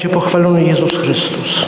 Będzie pochwalony Jezus Chrystus.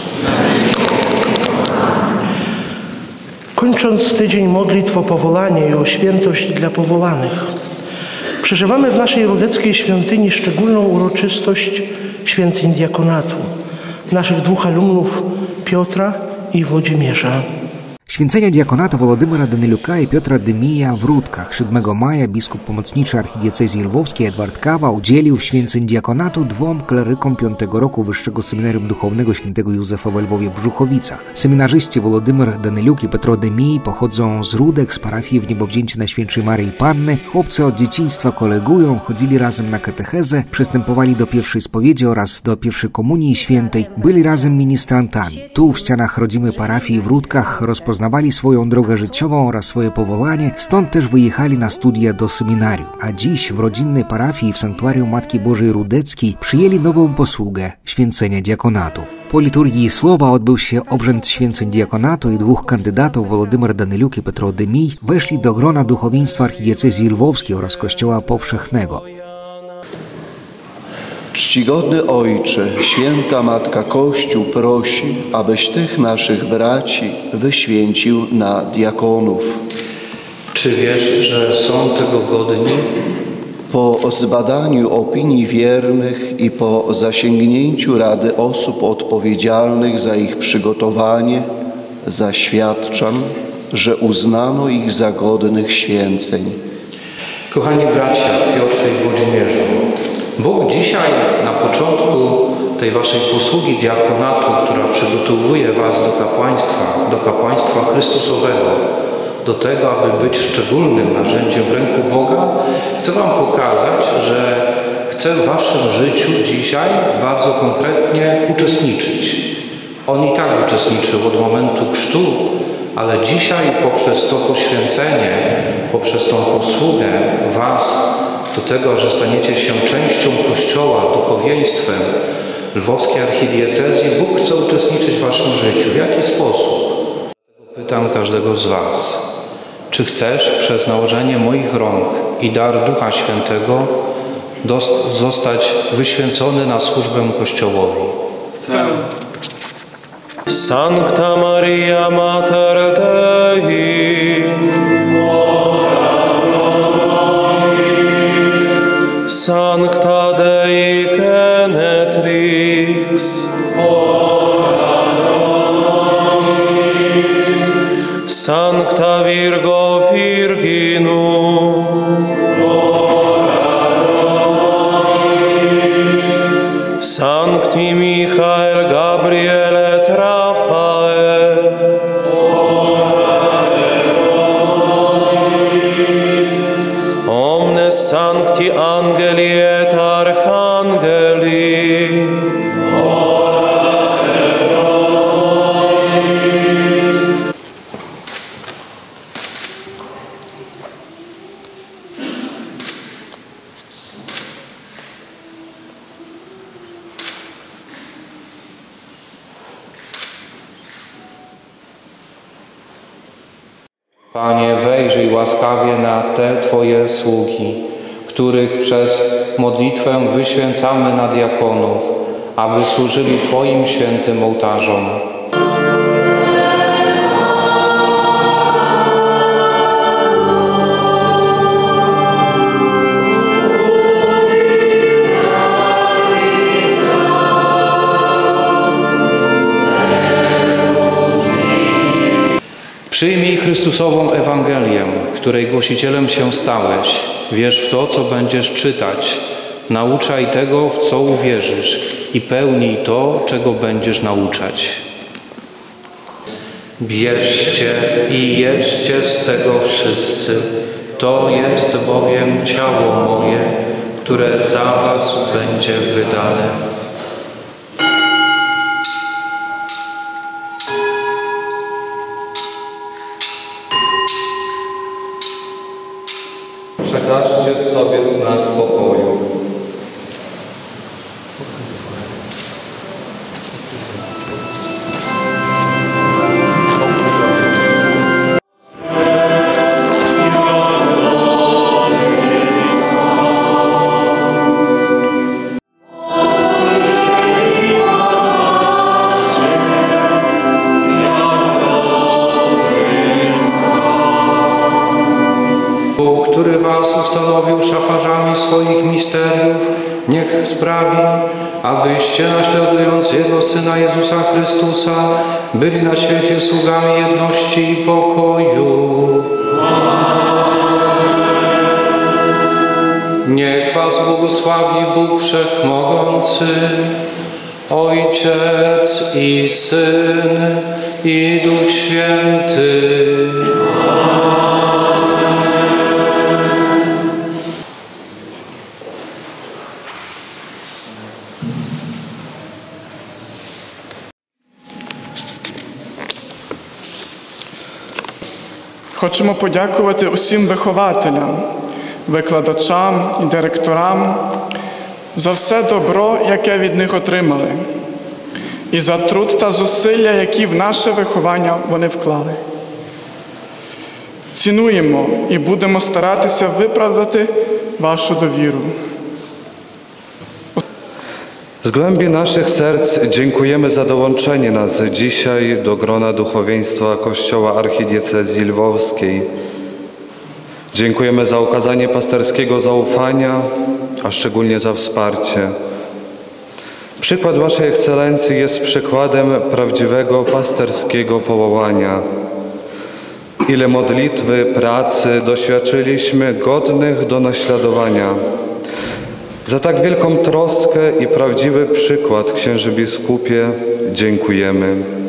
Kończąc tydzień modlitw o powołanie i o świętość dla powolanych, przeżywamy w naszej rudeckiej świątyni szczególną uroczystość święceń diakonatu naszych dwóch alumnów, Piotra i Włodzimierza. Święcenia diakonatu Wolodymyra Danyljuka i Piotra Dymija w Rudkach. 7 maja biskup pomocniczy archidiecezji lwowskiej Edward Kawa udzielił święceń diakonatu dwom klerykom 5. roku Wyższego Seminarium Duchownego Świętego Józefa w Lwowie-Brzuchowicach. Seminarzyści Wolodymyr Danyljuk i Piotr Dymij pochodzą z Rudek, z parafii w Niebowzięcie Najświętszej Maryi Panny. Chłopcy od dzieciństwa kolegują, chodzili razem na katechezę, przystępowali do pierwszej spowiedzi oraz do pierwszej komunii świętej, byli razem ministrantami. Tu w ścianach rodzimej parafii w Rudkach rozpoznawali swoją drogę życiową oraz swoje powołanie, stąd też wyjechali na studia do seminarium. A dziś w rodzinnej parafii w Sanktuarium Matki Bożej Rudeckiej przyjęli nową posługę święcenia diakonatu. Po liturgii słowa odbył się obrzęd święceń diakonatu i dwóch kandydatów, Wolodymyr Danyljuk i Piotr Dymij, weszli do grona duchowieństwa archidiecezji lwowskiej oraz Kościoła Powszechnego. Czcigodny Ojcze, święta Matka Kościół prosi, abyś tych naszych braci wyświęcił na diakonów. Czy wiesz, że są tego godni? Po zbadaniu opinii wiernych i po zasięgnięciu rady osób odpowiedzialnych za ich przygotowanie, zaświadczam, że uznano ich za godnych święceń. Kochani bracia Piotrze i Włodzimierzu, Bóg dzisiaj na początku tej waszej posługi diakonatu, która przygotowuje was do kapłaństwa Chrystusowego, do tego, aby być szczególnym narzędziem w ręku Boga, chcę wam pokazać, że chcę w waszym życiu dzisiaj bardzo konkretnie uczestniczyć. On i tak uczestniczył od momentu chrztu, ale dzisiaj poprzez to poświęcenie, poprzez tą posługę was do tego, że staniecie się częścią Kościoła, duchowieństwem lwowskiej archidiecezji, Bóg chce uczestniczyć w waszym życiu. W jaki sposób? Pytam każdego z was, czy chcesz przez nałożenie moich rąk i dar Ducha Świętego zostać wyświęcony na służbę Kościołowi? Chcę. Sancta Maria Mater Dei, Sancta Dei Genetrix, Sancta Virgo Virginum, Sancti Michael Gabriel et Raphael, omnes sancti angeli et archangeli, Panie, wejrzyj łaskawie na te Twoje sługi, których przez modlitwę wyświęcamy na diakonów, aby służyli Twoim świętym ołtarzom. Przyjmij Chrystusową Ewangelię, której głosicielem się stałeś. Wierz w to, co będziesz czytać. Nauczaj tego, w co uwierzysz i pełnij to, czego będziesz nauczać. Bierzcie i jedźcie z tego wszyscy. To jest bowiem ciało moje, które za was będzie wydane. Przekażcie sobie znak pokoju. sprawi, abyście, naśladując Jego Syna Jezusa Chrystusa, byli na świecie sługami jedności i pokoju. Niech was błogosławi Bóg Wszechmogący, Ojciec i Syn i Duch Święty. Хочемо подякувати усім вихователям, викладачам і директорам за все добро, яке від них отримали, і за труд та зусилля, які в наше виховання вони вклали. Цінуємо і будемо старатися виправдати вашу довіру. Z głębi naszych serc dziękujemy za dołączenie nas dzisiaj do grona duchowieństwa Kościoła Archidiecezji Lwowskiej. Dziękujemy za okazanie pasterskiego zaufania, a szczególnie za wsparcie. Przykład Waszej Ekscelencji jest przykładem prawdziwego pasterskiego powołania. Ile modlitwy, pracy doświadczyliśmy godnych do naśladowania. Za tak wielką troskę i prawdziwy przykład, księży biskupie, dziękujemy.